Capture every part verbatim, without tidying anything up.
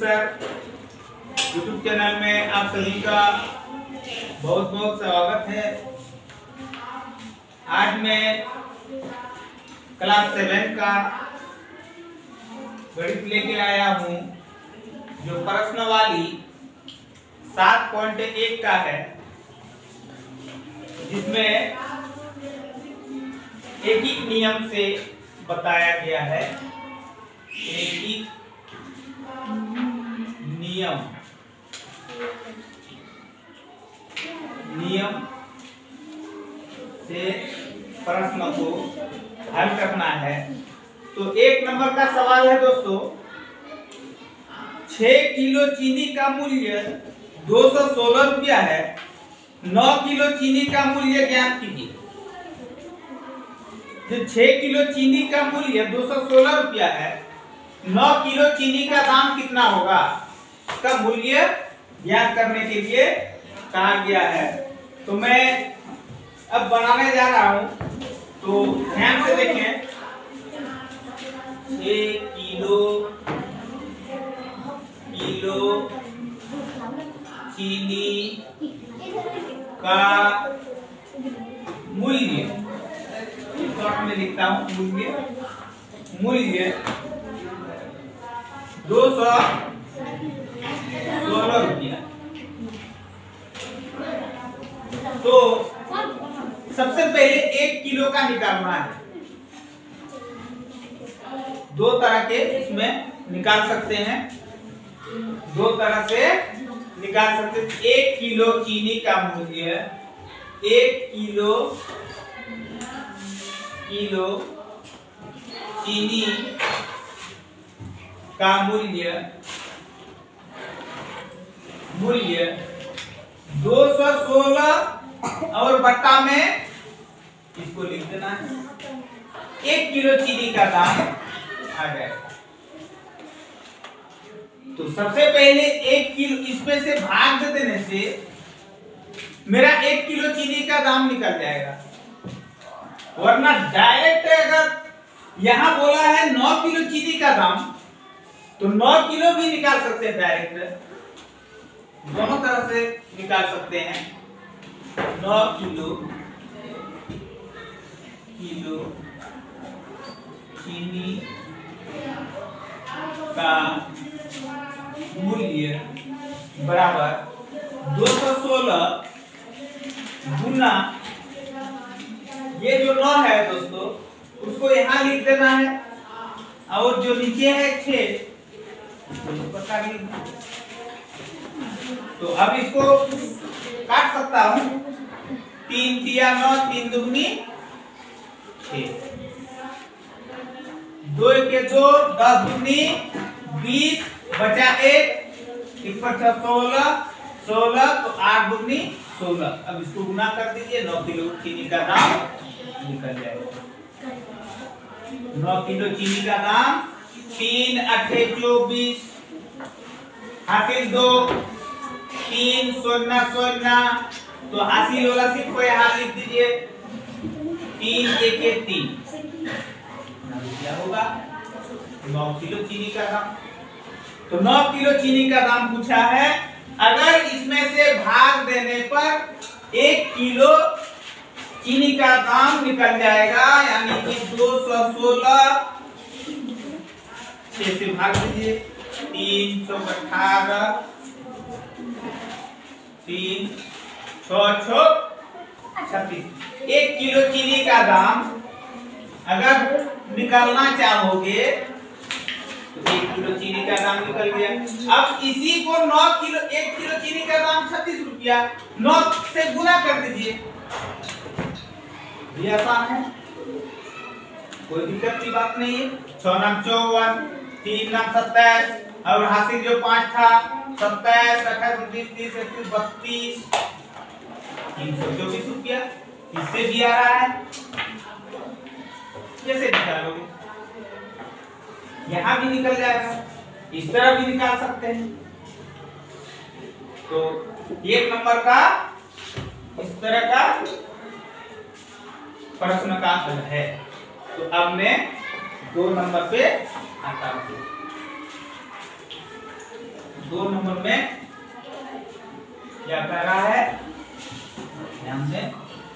Sir YouTube channel में आप सभी का बहुत बहुत स्वागत है। आज मैं क्लास सेवन का गणित लेके आया हूँ जो प्रश्नावली सात पॉइंट एक का है, जिसमें एक ही नियम से बताया गया है। एक ही नियम नियम से प्रश्न को हल करना है। तो एक नंबर का सवाल है दोस्तों, छह किलो चीनी का मूल्य दो सौ सोलह रुपया है, नौ किलो चीनी का मूल्य ज्ञात कीजिए। जो छह किलो चीनी का मूल्य दो सौ सोलह रुपया है, नौ किलो चीनी का दाम कितना होगा, इसका मूल्य ज्ञात करने के लिए कहा गया है। तो मैं अब बनाने जा रहा हूं, तो ध्यान से देखें। छह किलो किलो चीनी का मूल्य, शॉर्ट में लिखता हूं, मूल्य मूल्य दो सौ सोलह रुपया। तो सबसे पहले एक किलो का निकालना है। दो तरह के इसमें निकाल सकते हैं, दो तरह से निकाल सकते हैं। एक किलो चीनी का मूल्य, एक किलो किलो चीनी का मूल्य मूल्य दो सौ सोलह और बट्टा में इसको लिख देना है। एक किलो चीनी का दाम आ जाएगा। तो सबसे पहले एक किलो, इसमें से भाग देने से मेरा एक किलो चीनी का दाम निकल जाएगा। वरना डायरेक्ट अगर यहां बोला है नौ किलो चीनी का दाम, तो नौ किलो भी निकाल सकते हैं डायरेक्ट, दोनों तरह से निकाल सकते हैं। नौ किलो किलो चीनी का मूल्य बराबर दो सौ सोलह गुना ये जो नौ है दोस्तों, उसको यहाँ लिख देना है, और जो नीचे है छह, तो अब इसको काट सकता हूं। तीन तिया नौ, तीन दुगनी छह, दो के दो, दस दुगनी बीस, बचा एक, एक पर छह सोलह, सोलह तो आठ दुगनी सोलह। अब इसको गुना कर दीजिए, नौ किलो चीनी का दाम निकल जाएगा। नौ किलो चीनी का दाम तीन अठे चौबीस, हासिल दो, तीन शून्य शून्य, तो हासिल वाला सिर्फ को यहाँ लिख दीजिए। तीन एक एक तीन, क्या होगा नौ किलो चीनी का दाम। तो नौ किलो चीनी का दाम पूछा है। अगर इसमें से भाग देने पर एक किलो चीनी का दाम निकल जाएगा, यानी कि दो सौ सोलह, छह से भाग दीजिए, तीन सौ अठारह, तीन छो छो छत्तीस। एक किलो चीनी का दाम अगर निकालना चाहोगे तो एक किलो चीनी का दाम निकल गया। अब इसी को नौ किलो, एक किलो चीनी का दाम छत्तीस रुपया, नौ से गुना कर दीजिए। ये आसान है, कोई दिक्कत की बात नहीं है। छह नाम चौवन, तीन नाम सत्ताईस, और हासिल जो पांच था सत्ताईस, अट्ठाईस, उनतीस, तीस, इकतीस, बत्तीस, तीन सौ चौबीस रुपया। इससे भी आ रहा है, कैसे निकालोगे? यहां भी निकल जाएगा, इस तरह भी निकाल सकते हैं। तो एक नंबर का इस तरह का प्रश्न का हल है। तो अब मैं दो नंबर पे आता हूं। दो नंबर में क्या कर रहा है, ध्यान से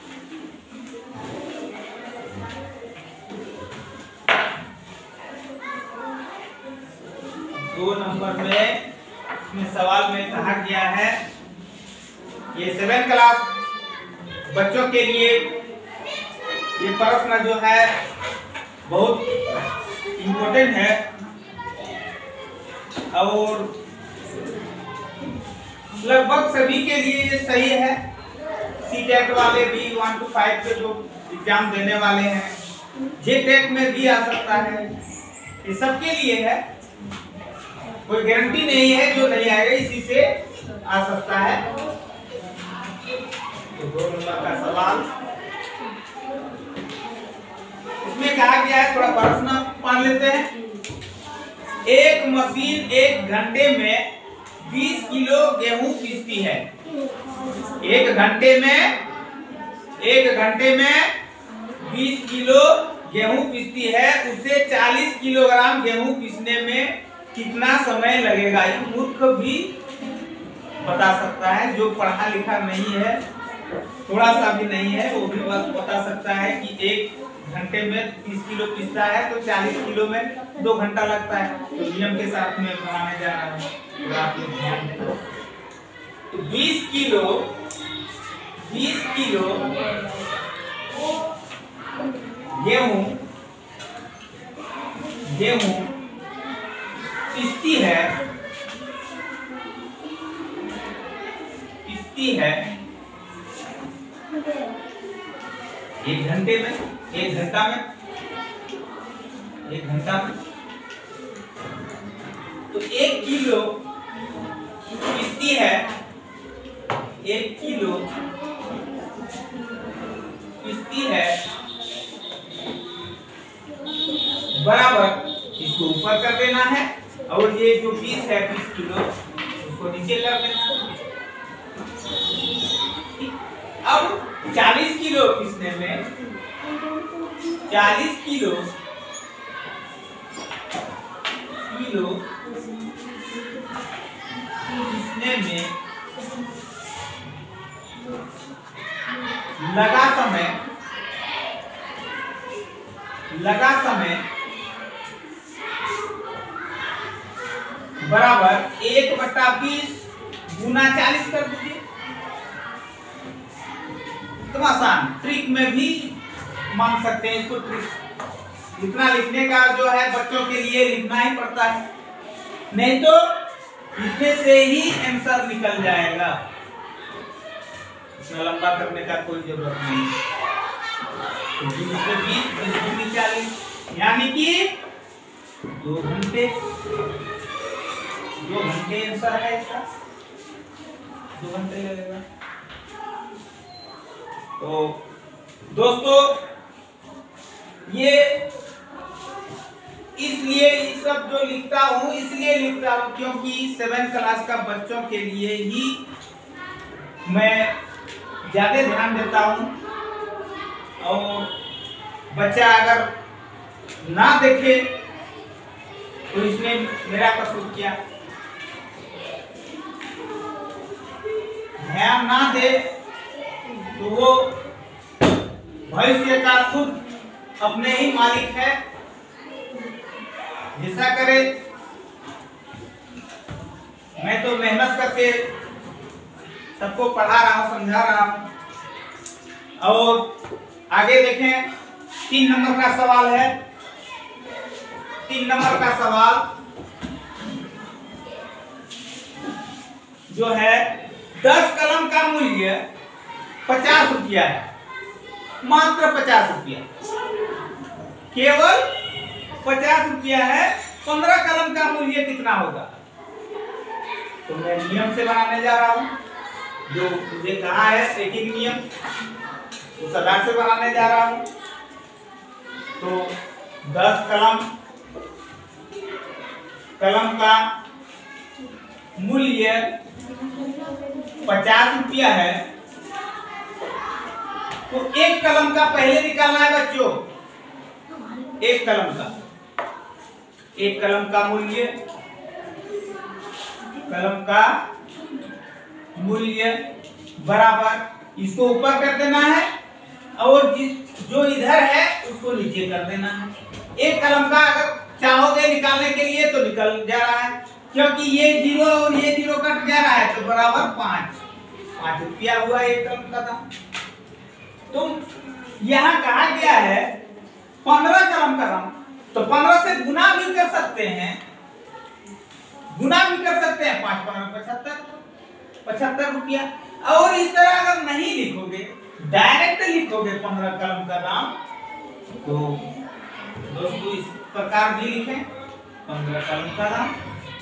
दो नंबर में इसमें सवाल में कहा गया है, ये सेवन क्लास बच्चों के लिए ये प्रश्न जो है बहुत इम्पोर्टेंट है और लगभग सभी के लिए ये सही है। सी टेट वाले भी वन टू फाइव के जो एग्जाम देने वाले हैं, जे टेट में भी आ सकता है, ये सबके लिए है, कोई गारंटी नहीं है जो नहीं आएगा इसी से आ सकता है। तो दो नंबर का सवाल इसमें कहा गया है, थोड़ा प्रश्न पढ़ लेते हैं। एक मशीन एक घंटे में बीस किलो गेहूं पीसती है। एक घंटे में एक घंटे में बीस किलो गेहूं पीसती है, उसे चालीस किलोग्राम गेहूं पीसने में कितना समय लगेगा? ये मूर्ख भी बता सकता है, जो पढ़ा लिखा नहीं है, थोड़ा सा भी नहीं है, वो भी बता सकता है कि एक घंटे में तीस किलो पीसता है तो चालीस किलो में दो घंटा लगता है। तो नियम के साथ में बनाने जा रहा हूँ, तो आप ध्यान दें। तो बीस किलो बीस किलो गेहूं गेहूं पीसती है पीसती है एक घंटे में एक घंटा में एक घंटा में तो एक किलो पीसती है एक किलो पीसती है बराबर, इसको ऊपर कर देना है और ये जो बीस है बीस किलो उसको नीचे कर देना है। अब चालीस किलो पीसने में चालीस किलो किलो पीसने में लगा समय लगा समय बराबर एक बटा बीस गुना चालीस कर दीजिए। तुम आसान ट्रिक में भी मान सकते हैं इसको। ट्रिक इतना लिखने का जो है बच्चों के लिए लिखना ही पड़ता है, नहीं तो लिखने से ही आंसर निकल जाएगा, इतना लंबा करने का कोई जरूरत नहीं। तो बीस बीस चालीस यानी कि दो घंटे दो घंटे आंसर है इसका, दो घंटे लगेगा। तो दोस्तों ये इसलिए ये सब जो लिखता हूँ इसलिए लिखता हूँ क्योंकि सेवन क्लास का बच्चों के लिए ही मैं ज्यादा ध्यान देता हूँ, और बच्चा अगर ना देखे तो इसमें मेरा कसूर क्या? ध्यान ना दे तो वो भविष्य का खुद अपने ही मालिक है, जैसा करे। मैं तो मेहनत करके सबको पढ़ा रहा हूं, समझा रहा हूं। और आगे देखें, तीन नंबर का सवाल है। तीन नंबर का सवाल जो है, दस कलम का मूल्य पचास रुपया है, मात्र पचास रुपया, केवल पचास रुपया है। पंद्रह कलम का मूल्य कितना होगा? तो मैं नियम से बनाने जा रहा हूं, जो मुझे कहा है सेटिंग नियम, उस आधार से बनाने जा रहा हूं। तो दस कलम कलम का मूल्य पचास रुपया है, तो एक कलम का पहले निकालना है बच्चों। एक कलम का एक कलम का मूल्य कलम का मूल्य बराबर इसको ऊपर कर देना है और जिस जो इधर है उसको नीचे कर देना है। एक कलम का अगर चाहोगे निकालने के लिए तो निकल जा रहा है, क्योंकि ये जीरो और ये जीरो कट जा रहा है तो बराबर पांच पांच रुपया हुआ एक कलम का दाम। तो यहाँ कहा गया है पंद्रह कलम का दाम, तो पंद्रह से गुना भी कर सकते हैं, गुना भी कर सकते हैं, पांच पंद्रह पचहत्तर पचहत्तर रुपया। और इस तरह अगर नहीं लिखोगे, डायरेक्ट लिखोगे पंद्रह कलम का दाम, तो दोस्तों इस प्रकार भी लिखें पंद्रह कलम का दाम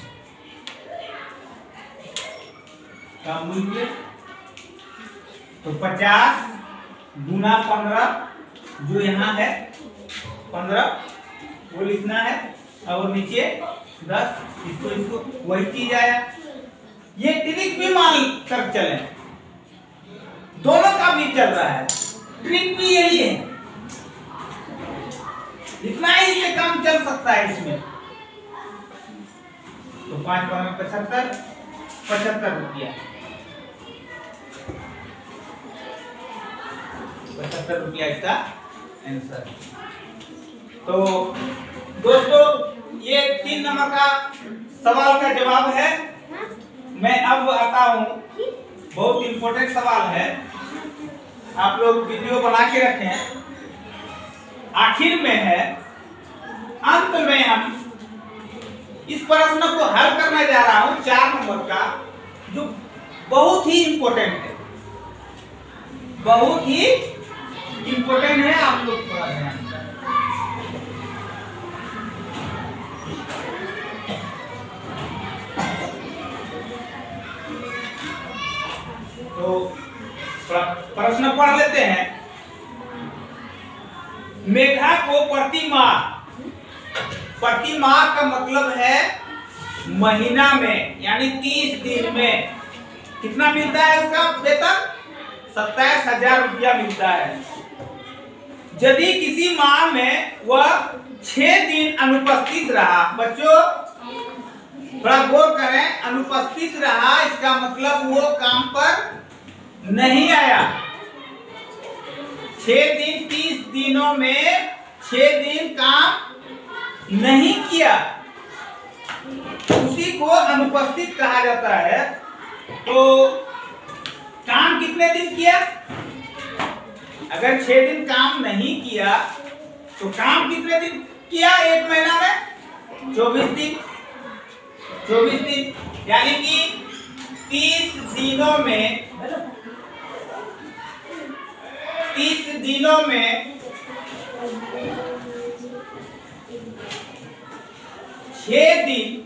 का मूल्य, तो पचास गुना पंद्रह जो यहाँ है पंद्रह वो लिखना है और नीचे दस, इसको इसको वही चीज आया। ये ट्रिक भी मान कर चले, दोनों का भी चल रहा है, ट्रिक भी यही है, इतना ही से काम चल सकता है इसमें। तो पांच पंद्रह पचहत्तर पचहत्तर रुपया पचहत्तर रुपया इसका आंसर। तो दोस्तों ये तीन नंबर का सवाल का जवाब है। मैं अब आता हूँ, बहुत इंपॉर्टेंट सवाल है, आप लोग वीडियो बना के रखें, आखिर में है, अंत में हम इस प्रश्न को हल करने जा रहा हूं चार नंबर का, जो बहुत ही इंपॉर्टेंट है, बहुत ही इंपॉर्टेंट है, आप लोग थोड़ा ध्यान दें। तो प्रश्न पढ़ लेते हैं। मेघा को प्रति माह, प्रति माह का मतलब है महीना में, यानी तीस दिन में कितना मिलता है उसका वेतन? सत्ताईस हजार रुपया मिलता है। यदि किसी माह में वह छह दिन अनुपस्थित रहा, बच्चों थोड़ा गौर करें, अनुपस्थित रहा इसका मतलब वो काम पर नहीं आया। छह दिन तीस दिनों में छह दिन काम नहीं किया, उसी को अनुपस्थित कहा जाता है। तो काम कितने दिन किया? अगर छह दिन काम नहीं किया तो काम कितने दिन किया? एक महीना में चौबीस दिन, चौबीस दिन यानी कि तीस दिनों में तीस दिनों में छह दिन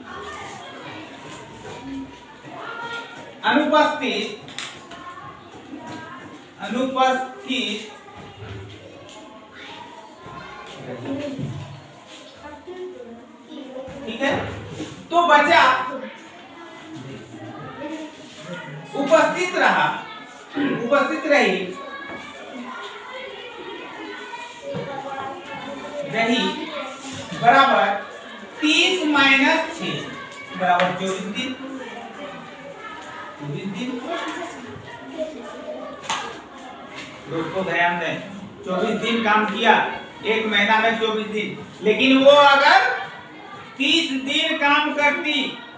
अनुपस्थित अनुपस्थित ठीक है। तो बचा उपस्थित रहा, उपस्थित रही रही बराबर तीस माइनस छह बराबर चौबीस दिन, चौबीस दिन। दोस्तों ध्यान दें, चौबीस दिन काम किया, एक महीना में चौबीस दिन, लेकिन वो अगर तीस दिन काम करती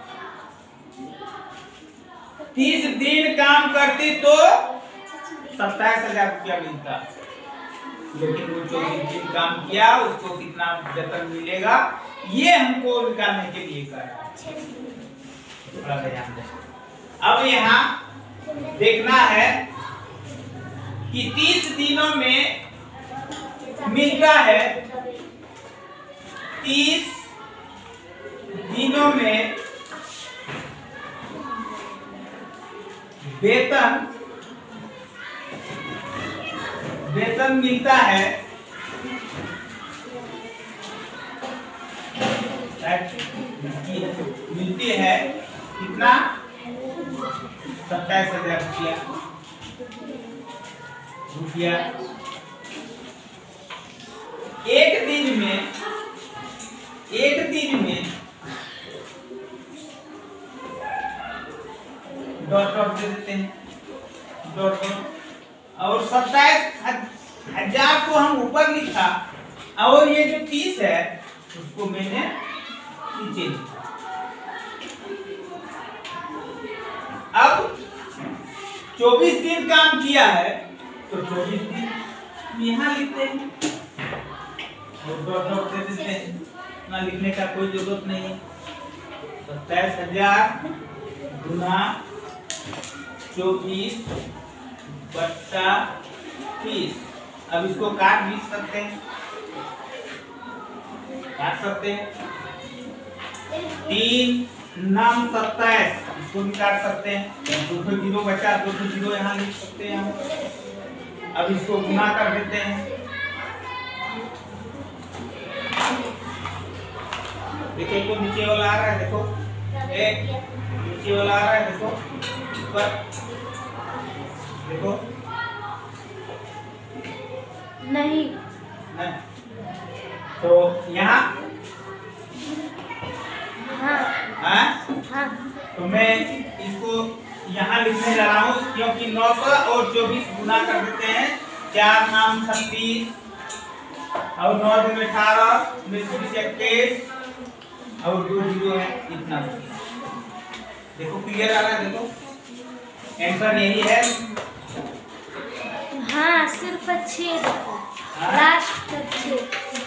तीस दिन काम करती तो सत्ताईस हजार रुपया मिलता, लेकिन वो चौबीस दिन काम किया, उसको कितना वेतन मिलेगा ये हमको निकालने के लिए कर थोड़ा ध्यान दें। अब यहाँ देखना है कि तीस दिनों में मिलता है, तीस दिनों में वेतन वेतन मिलता है मिलती है कितना? सत्ताईस हजार रुपया रुपया एक दिन में एक दिन में डॉट डॉट दे देते हैं, डॉट डॉट। और सत्ताईस हजार को हम ऊपर लिखा और ये जो तीस है उसको मैंने नीचे लिखा। अब चौबीस दिन काम किया है तो चौबीस दिन यहाँ लिखते हैं और डॉट डॉट दे देते हैं, ना लिखने का कोई जरूरत नहीं है। सत्ताईस हजार गुना चौबीस बट्टा तीस। अब इसको काट भी सकते हैं, काट सकते हैं। तीन नाम सत्ताईस, इसको भी काट सकते हैं। दो सौ जीरो बचा, दो सौ जीरो यहाँ लिख सकते हैं हम। अब इसको गुना कर देते हैं। देखिए तो नीचे वाला आ रहा है, देखो एक नीचे वाला आ रहा है, देखो ऊपर देखो नहीं नहीं। तो यहाँ हाँ हाँ हाँ तो मैं इसको यहाँ लिखने जा रहा हूँ क्योंकि नौ सौ और चौबीस गुना कर देते हैं। चार नाम छत्तीस और नौ दिन अठारह, बीस इक्कीस और दो जीरो है, इतना। देखो क्लियर आ रहा है, देखो आंसर यही है। हाँ सिर्फ छः हाँ? लास्ट तक छः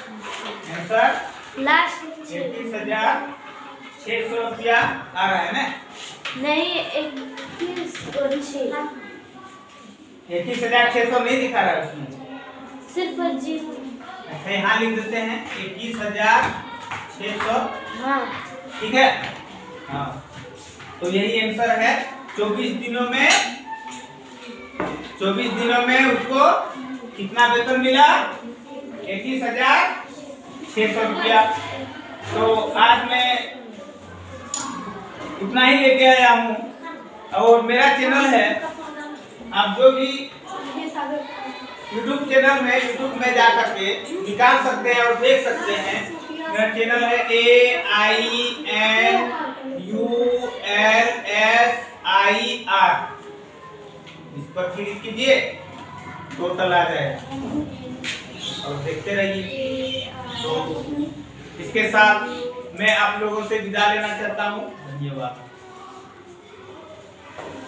आंसर लास्ट इक्कीस हजार छह सौ रुपया आ रहा है ना। नहीं इक्कीस और छः इक्कीस हजार छह सौ नहीं दिखा रहा है उसमें, सिर्फ जीरो। अच्छा यहाँ लिख देते हैं इक्कीस हजार छह सौ। हाँ ठीक है, हाँ तो यही आंसर है। चौबीस दिनों में चौबीस दिनों में उसको कितना वेतन मिला? इक्कीस हजार छह सौ रुपया। तो आज मैं इतना ही लेके आया हूँ और मेरा चैनल है, आप जो भी यूट्यूब चैनल में यूट्यूब में जा करके निकाल सकते हैं और देख सकते हैं। मेरा चैनल है A I N U L S I R, इस पर क्लिक कीजिए, टोटल आ जाएगा और देखते रहिए। तो इसके साथ मैं आप लोगों से विदा लेना चाहता हूँ। धन्यवाद।